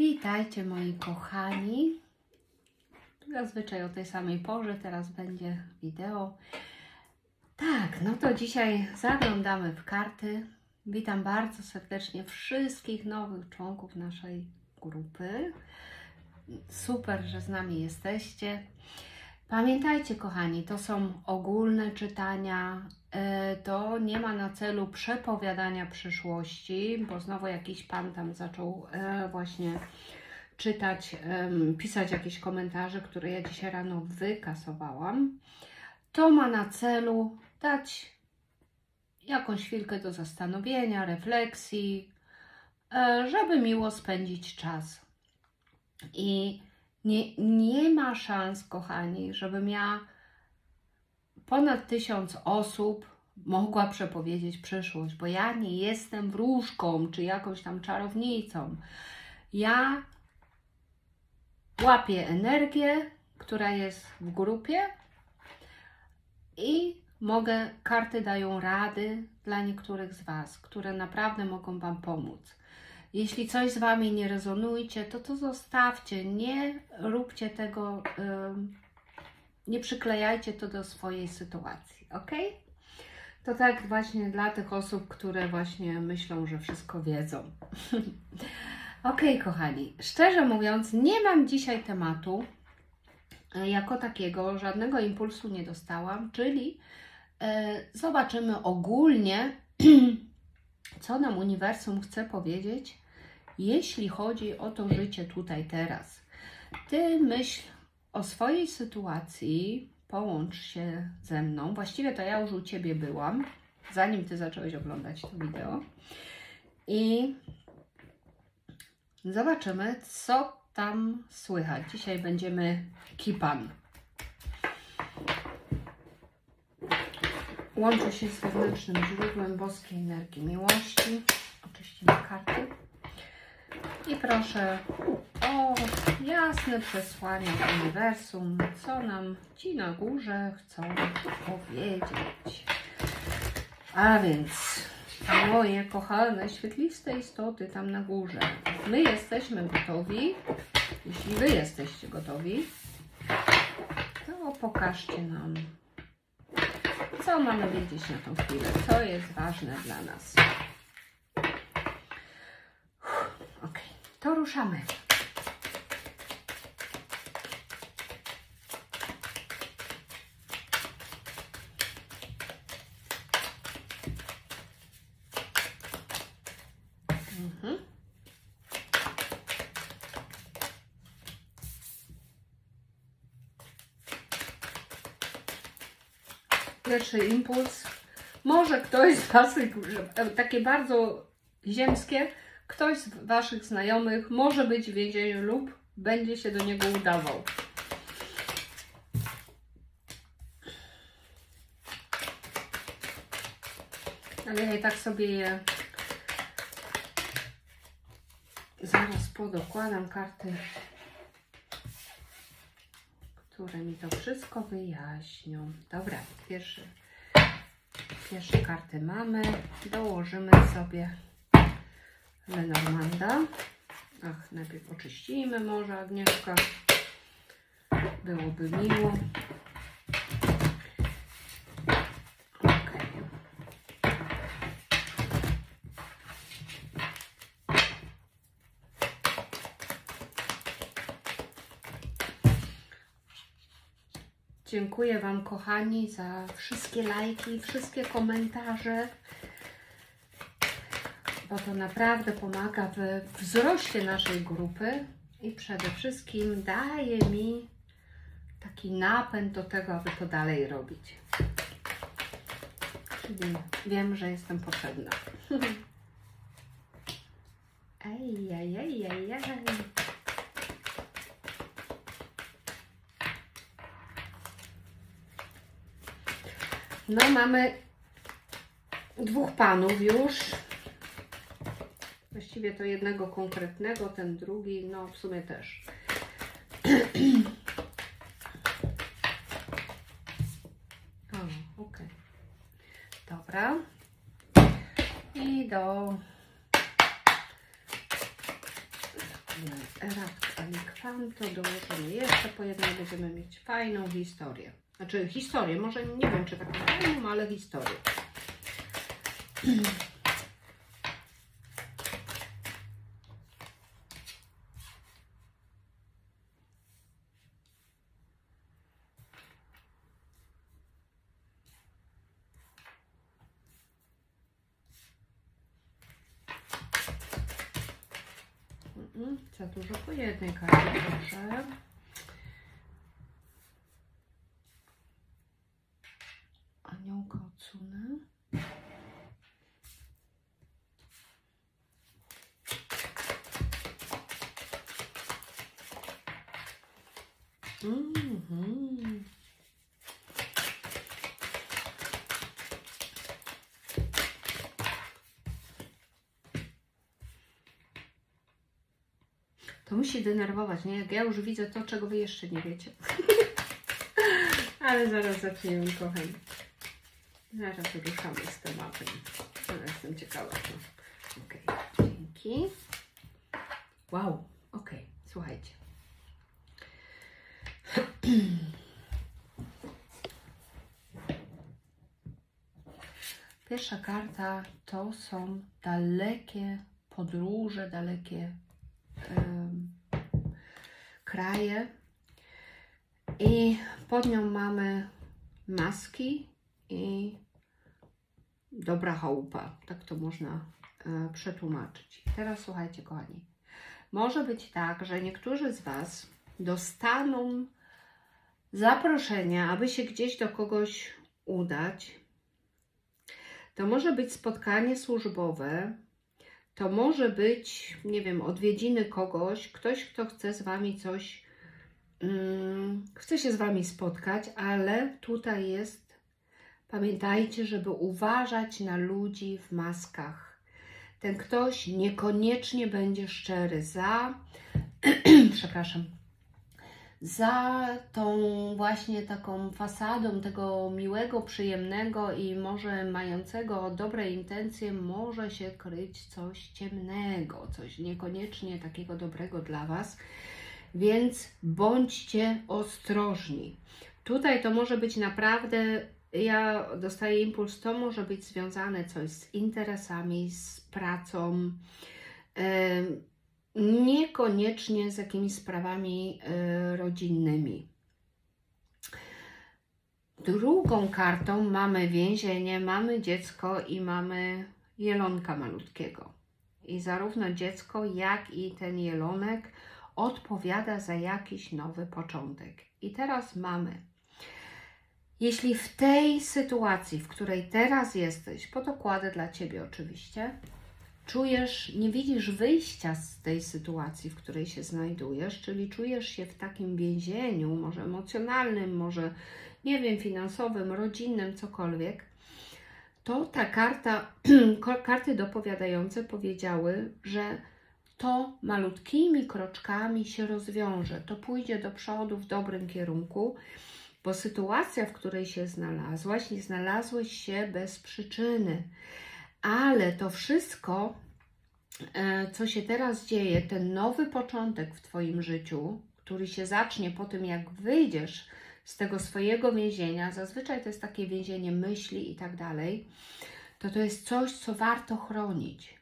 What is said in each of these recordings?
Witajcie moi kochani. Zazwyczaj o tej samej porze, teraz będzie wideo. Tak, no to dzisiaj zaglądamy w karty. Witam bardzo serdecznie wszystkich nowych członków naszej grupy. Super, że z nami jesteście. Pamiętajcie kochani, to są ogólne czytania, to nie ma na celu przepowiadania przyszłości, bo znowu jakiś pan tam zaczął właśnie czytać, pisać jakieś komentarze, które ja dzisiaj rano wykasowałam. To ma na celu dać jakąś chwilkę do zastanowienia, refleksji, żeby miło spędzić czas. I nie ma szans, kochani, żebym ja ponad 1000 osób mogła przepowiedzieć przyszłość, bo ja nie jestem wróżką czy jakąś tam czarownicą. Ja łapię energię, która jest w grupie i karty dają rady dla niektórych z Was, które naprawdę mogą Wam pomóc. Jeśli coś z Wami nie rezonuje, to zostawcie, nie róbcie tego, nie przyklejajcie to do swojej sytuacji, ok? To tak właśnie dla tych osób, które właśnie myślą, że wszystko wiedzą. Ok, kochani, szczerze mówiąc, nie mam dzisiaj tematu jako takiego, żadnego impulsu nie dostałam, czyli zobaczymy ogólnie, co nam uniwersum chce powiedzieć, jeśli chodzi o to życie tutaj, teraz. Ty myśl o swojej sytuacji, połącz się ze mną. Właściwie to ja już u Ciebie byłam, zanim Ty zacząłeś oglądać to wideo. I zobaczymy, co tam słychać. Dzisiaj będziemy kipan. Łączy się z wewnętrznym źródłem boskiej energii miłości. Oczyścimy karty. I proszę o jasne przesłanie od uniwersum, co nam ci na górze chcą powiedzieć. A więc, moje kochane, świetliste istoty tam na górze, my jesteśmy gotowi. Jeśli Wy jesteście gotowi, to pokażcie nam, co mamy wiedzieć na tą chwilę, co jest ważne dla nas. Ok, to ruszamy. Pierwszy impuls. Może ktoś z Waszych, takie bardzo ziemskie, ktoś z Waszych znajomych może być w więzieniu lub będzie się do niego udawał. Ale ja i tak sobie je zaraz podokładam karty, które mi to wszystko wyjaśnią. Dobra, pierwsze karty mamy. Dołożymy sobie Lenormanda. Ach, najpierw oczyścimy może, Agnieszka. Byłoby miło. Ok. Dziękuję Wam, kochani, za wszystkie lajki, wszystkie komentarze, bo to naprawdę pomaga w wzroście naszej grupy i przede wszystkim daje mi taki napęd do tego, aby to dalej robić. Czyli wiem, że jestem potrzebna. Ej, ej, ej, ej, ej. No, mamy dwóch panów już. Właściwie to jednego konkretnego, ten drugi, no w sumie też. O, ok. Dobra. I do Radka Liquanto dołożymy jeszcze po jednej, będziemy mieć fajną historię. Znaczy historię, może nie wiem czy taką fajną, ale historię. Za dużo po jednej karcie, proszę. Aniołka odsunę. To musi denerwować, nie? Jak ja już widzę to, czego Wy jeszcze nie wiecie. Ale zaraz zaczniemy, kochani. Zaraz ruszamy z tematem. Ale jestem ciekawa. Okej, dzięki. Wow, okej, słuchajcie. Pierwsza karta to są dalekie podróże, dalekie kraje i pod nią mamy maski i dobra chałupa, tak to można przetłumaczyć. Teraz słuchajcie, kochani, może być tak, że niektórzy z Was dostaną zaproszenia, aby się gdzieś do kogoś udać. To może być spotkanie służbowe, to może być, nie wiem, odwiedziny kogoś, ktoś, kto chce z Wami coś, chce się z Wami spotkać, ale tutaj jest, pamiętajcie, żeby uważać na ludzi w maskach. Ten ktoś niekoniecznie będzie szczery przepraszam, za tą właśnie taką fasadą tego miłego, przyjemnego i może mającego dobre intencje może się kryć coś ciemnego, coś niekoniecznie takiego dobrego dla Was, więc bądźcie ostrożni. Tutaj to może być naprawdę, ja dostaję impuls, to może być związane coś z interesami, z pracą, niekoniecznie z jakimiś sprawami rodzinnymi. Drugą kartą mamy więzienie, mamy dziecko i mamy jelonka malutkiego. I zarówno dziecko, jak i ten jelonek odpowiada za jakiś nowy początek. I teraz mamy, jeśli w tej sytuacji, w której teraz jesteś, podokładę dla Ciebie oczywiście, czujesz, nie widzisz wyjścia z tej sytuacji, w której się znajdujesz, czyli czujesz się w takim więzieniu, może emocjonalnym, może, nie wiem, finansowym, rodzinnym, cokolwiek, to ta karta, karty dopowiadające powiedziały, że to malutkimi kroczkami się rozwiąże, to pójdzie do przodu w dobrym kierunku, bo sytuacja, w której się znalazłaś, nie znalazłeś się bez przyczyny. Ale to wszystko, co się teraz dzieje, ten nowy początek w Twoim życiu, który się zacznie po tym, jak wyjdziesz z tego swojego więzienia, zazwyczaj to jest takie więzienie myśli i tak dalej, to jest coś, co warto chronić.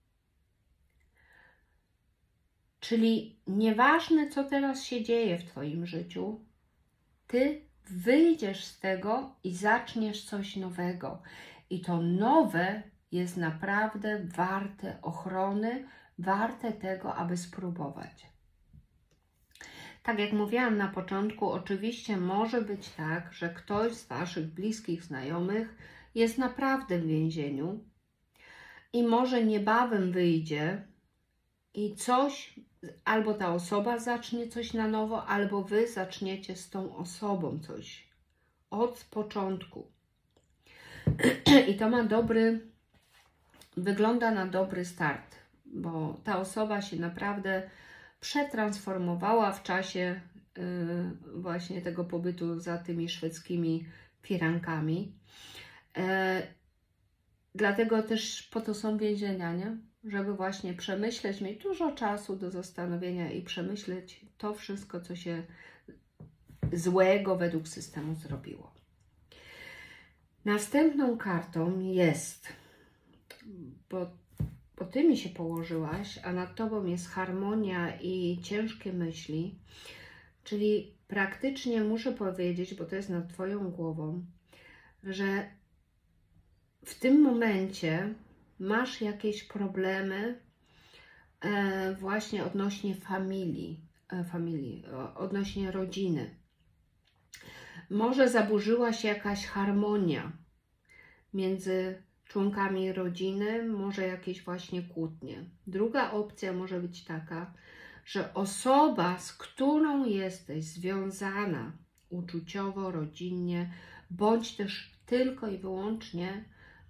Czyli nieważne, co teraz się dzieje w Twoim życiu, Ty wyjdziesz z tego i zaczniesz coś nowego. I to nowe jest naprawdę warte ochrony, warte tego, aby spróbować. Tak jak mówiłam na początku, oczywiście może być tak, że ktoś z Waszych bliskich znajomych jest naprawdę w więzieniu i może niebawem wyjdzie i coś, albo ta osoba zacznie coś na nowo, albo Wy zaczniecie z tą osobą coś od początku. I to ma wygląda na dobry start, bo ta osoba się naprawdę przetransformowała w czasie właśnie tego pobytu za tymi szwedzkimi firankami. Dlatego też po to są więzienia, nie? żeby właśnie przemyśleć, mieć dużo czasu do zastanowienia i przemyśleć to wszystko, co się złego według systemu zrobiło. Następną kartą jest, bo Ty mi się położyłaś, a nad Tobą jest harmonia i ciężkie myśli, czyli praktycznie muszę powiedzieć, bo to jest nad Twoją głową, że w tym momencie masz jakieś problemy właśnie odnośnie familii, odnośnie rodziny. Może zaburzyła się jakaś harmonia między członkami rodziny, może jakieś właśnie kłótnie. Druga opcja może być taka, że osoba, z którą jesteś związana uczuciowo, rodzinnie, bądź też tylko i wyłącznie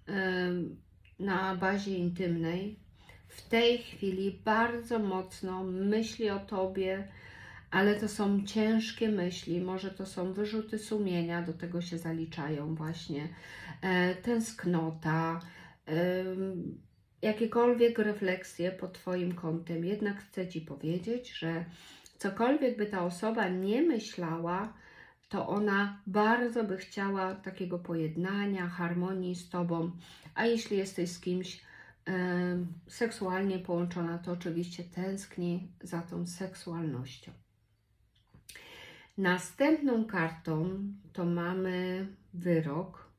na bazie intymnej, w tej chwili bardzo mocno myśli o Tobie, ale to są ciężkie myśli, może to są wyrzuty sumienia, do tego się zaliczają właśnie tęsknota, jakiekolwiek refleksje pod Twoim kątem. Jednak chcę Ci powiedzieć, że cokolwiek by ta osoba nie myślała, to ona bardzo by chciała takiego pojednania, harmonii z Tobą, a jeśli jesteś z kimś seksualnie połączona, to oczywiście tęskni za tą seksualnością. Następną kartą to mamy wyrok.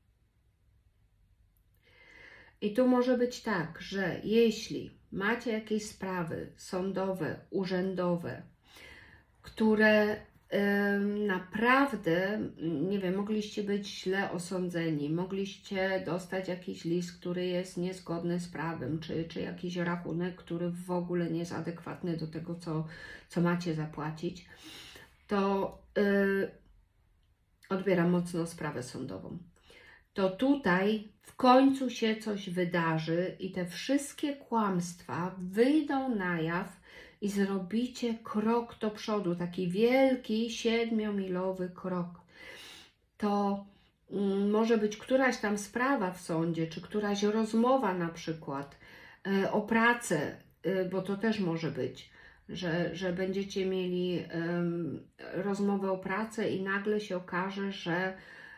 I tu może być tak, że jeśli macie jakieś sprawy sądowe, urzędowe, które naprawdę, nie wiem, mogliście być źle osądzeni, mogliście dostać jakiś list, który jest niezgodny z prawem, czy jakiś rachunek, który w ogóle nie jest adekwatny do tego, co macie zapłacić, to odbieram mocno sprawę sądową. To tutaj w końcu się coś wydarzy i te wszystkie kłamstwa wyjdą na jaw i zrobicie krok do przodu, taki wielki 7-milowy krok. To może być któraś tam sprawa w sądzie, czy któraś rozmowa na przykład o pracę, bo to też może być, że będziecie mieli rozmowę o pracę i nagle się okaże, że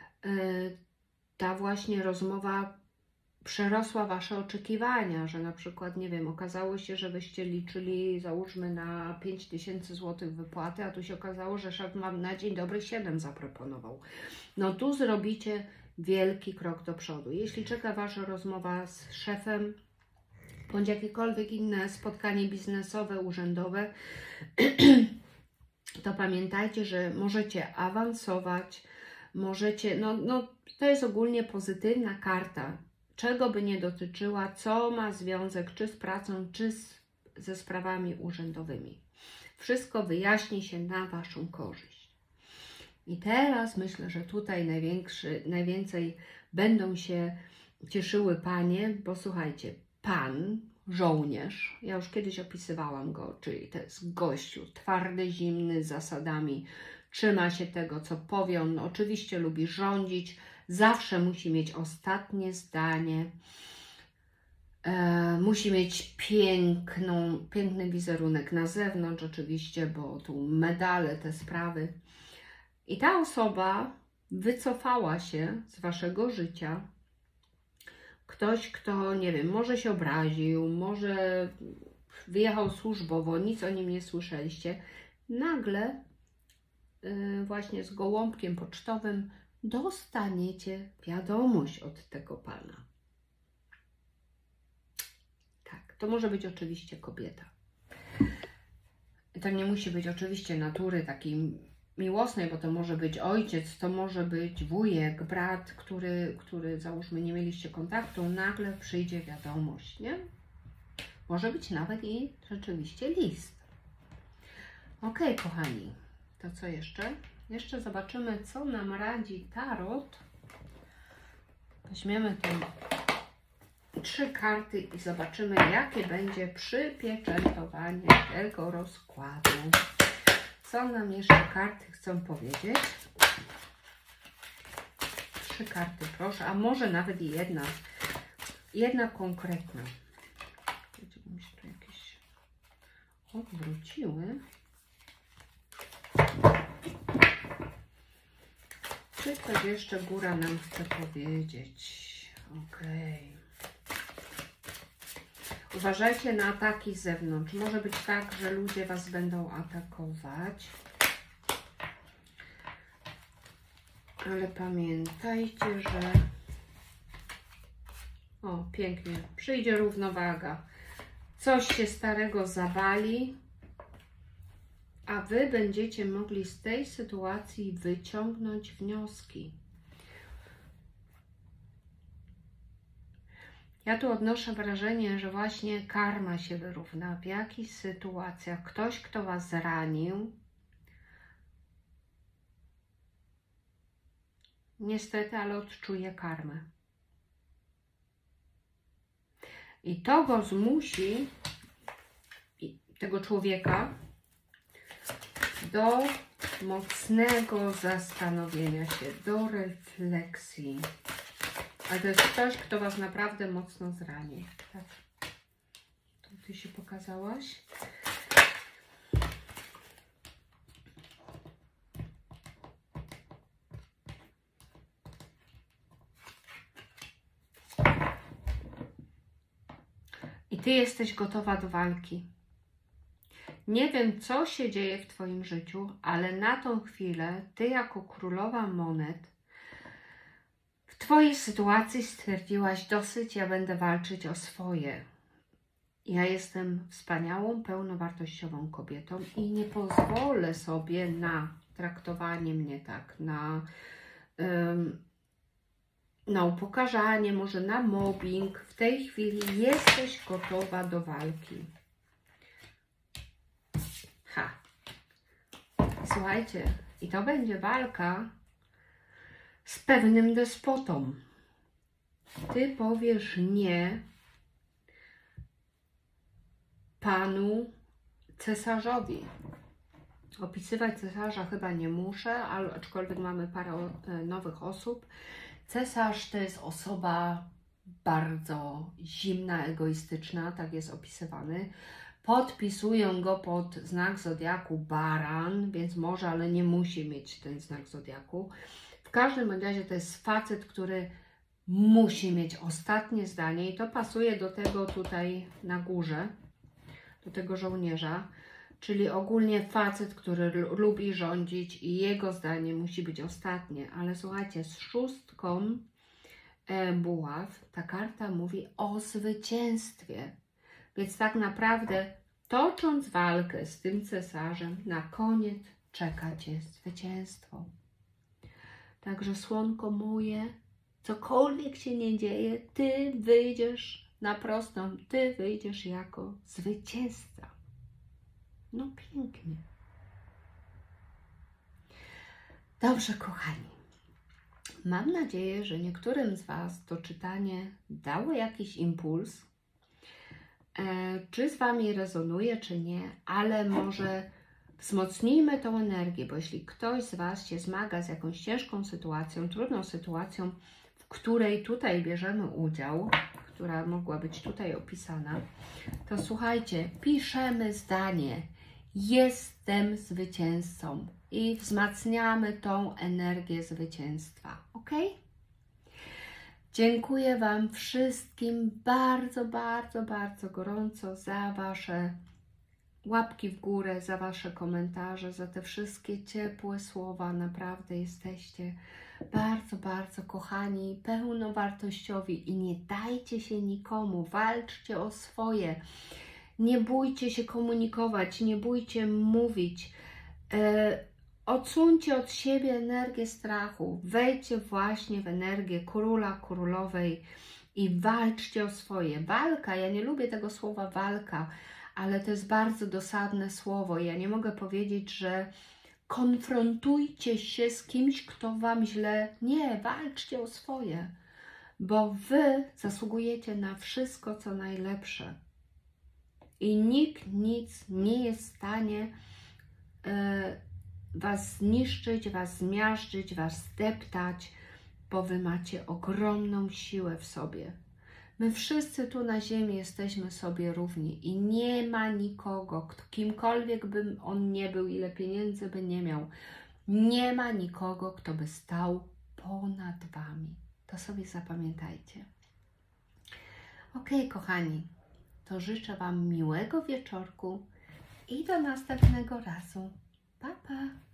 ta właśnie rozmowa przerosła Wasze oczekiwania, że na przykład, nie wiem, okazało się, że Wyście liczyli, załóżmy, na 5000 zł wypłaty, a tu się okazało, że szef Wam na dzień dobry 7 zaproponował. No tu zrobicie wielki krok do przodu. Jeśli czeka Wasza rozmowa z szefem, bądź jakiekolwiek inne spotkanie biznesowe, urzędowe, to pamiętajcie, że możecie awansować, możecie, to jest ogólnie pozytywna karta, czego by nie dotyczyła, co ma związek czy z pracą, czy ze sprawami urzędowymi. Wszystko wyjaśni się na Waszą korzyść. I teraz myślę, że tutaj najwięcej będą się cieszyły panie, bo słuchajcie, pan, żołnierz, ja już kiedyś opisywałam go, czyli to jest gościu twardy, zimny, z zasadami, trzyma się tego, co powie, on oczywiście lubi rządzić, zawsze musi mieć ostatnie zdanie, musi mieć piękny wizerunek na zewnątrz oczywiście, bo tu medale, te sprawy. I ta osoba wycofała się z Waszego życia. Ktoś, kto, nie wiem, może się obraził, może wyjechał służbowo, nic o nim nie słyszeliście, nagle właśnie z gołąbkiem pocztowym dostaniecie wiadomość od tego pana. Tak, to może być oczywiście kobieta. To nie musi być oczywiście natury takiej miłosnej, bo to może być ojciec, to może być wujek, brat, który załóżmy nie mieliście kontaktu, nagle przyjdzie wiadomość, nie? Może być nawet i rzeczywiście list. Ok, kochani, to co jeszcze? Jeszcze zobaczymy, co nam radzi Tarot. Weźmiemy te 3 karty i zobaczymy, jakie będzie przypieczętowanie tego rozkładu. Co nam jeszcze karty chcą powiedzieć? 3 karty, proszę, a może nawet i jedna konkretna. odwróciły. Czy coś jeszcze góra nam chce powiedzieć? Okej. Uważajcie na ataki z zewnątrz. Może być tak, że ludzie Was będą atakować. Ale pamiętajcie, że... O, pięknie. Przyjdzie równowaga. Coś się starego zawali, a Wy będziecie mogli z tej sytuacji wyciągnąć wnioski. Ja tu odnoszę wrażenie, że właśnie karma się wyrówna w jakichś sytuacjach. Ktoś, kto Was zranił, niestety, ale odczuje karmę. I to go zmusi, tego człowieka, do mocnego zastanowienia się, do refleksji. Ale to jest ktoś, kto Was naprawdę mocno zrani. Tak. Tu Ty się pokazałaś. I Ty jesteś gotowa do walki. Nie wiem, co się dzieje w Twoim życiu, ale na tą chwilę Ty jako królowa monet w Twojej sytuacji stwierdziłaś: dosyć, ja będę walczyć o swoje. Ja jestem wspaniałą, pełnowartościową kobietą i nie pozwolę sobie na traktowanie mnie tak, na upokarzanie, może na mobbing. W tej chwili jesteś gotowa do walki. Słuchajcie, i to będzie walka z pewnym despotą. Ty powiesz nie panu cesarzowi. Opisywać cesarza chyba nie muszę, ale aczkolwiek mamy parę nowych osób. Cesarz to jest osoba bardzo zimna, egoistyczna, tak jest opisywany. Podpisują go pod znak zodiaku baran, więc może, ale nie musi mieć ten znak zodiaku. W każdym razie to jest facet, który musi mieć ostatnie zdanie i to pasuje do tego tutaj na górze, do tego żołnierza, czyli ogólnie facet, który lubi rządzić i jego zdanie musi być ostatnie. Ale słuchajcie, z szóstką buław ta karta mówi o zwycięstwie. Więc tak naprawdę, tocząc walkę z tym cesarzem, na koniec czeka Cię zwycięstwo. Także słonko moje, cokolwiek się nie dzieje, Ty wyjdziesz na prostą, Ty wyjdziesz jako zwycięzca. No pięknie. Dobrze, kochani. Mam nadzieję, że niektórym z Was to czytanie dało jakiś impuls. Czy z Wami rezonuje, czy nie, ale może wzmocnijmy tą energię, bo jeśli ktoś z Was się zmaga z jakąś ciężką sytuacją, trudną sytuacją, w której tutaj bierzemy udział, która mogła być tutaj opisana, to słuchajcie, piszemy zdanie: jestem zwycięzcą i wzmacniamy tą energię zwycięstwa, ok? Dziękuję Wam wszystkim bardzo, bardzo, bardzo gorąco za Wasze łapki w górę, za Wasze komentarze, za te wszystkie ciepłe słowa. Naprawdę jesteście bardzo, bardzo kochani, pełnowartościowi i nie dajcie się nikomu, walczcie o swoje. Nie bójcie się komunikować, nie bójcie mówić. Odsuńcie od siebie energię strachu, wejdźcie właśnie w energię króla, królowej i walczcie o swoje. Walka, ja nie lubię tego słowa walka, ale to jest bardzo dosadne słowo. Ja nie mogę powiedzieć, że konfrontujcie się z kimś, kto Wam źle. Nie, walczcie o swoje, bo Wy zasługujecie na wszystko, co najlepsze. I nikt nic nie jest w stanie Was zniszczyć, Was zmiażdżyć, Was zdeptać, bo Wy macie ogromną siłę w sobie. My wszyscy tu na ziemi jesteśmy sobie równi i nie ma nikogo, kimkolwiek by on nie był, ile pieniędzy by nie miał, nie ma nikogo, kto by stał ponad Wami. To sobie zapamiętajcie. Ok, kochani, to życzę Wam miłego wieczorku i do następnego razu. Pa, pa!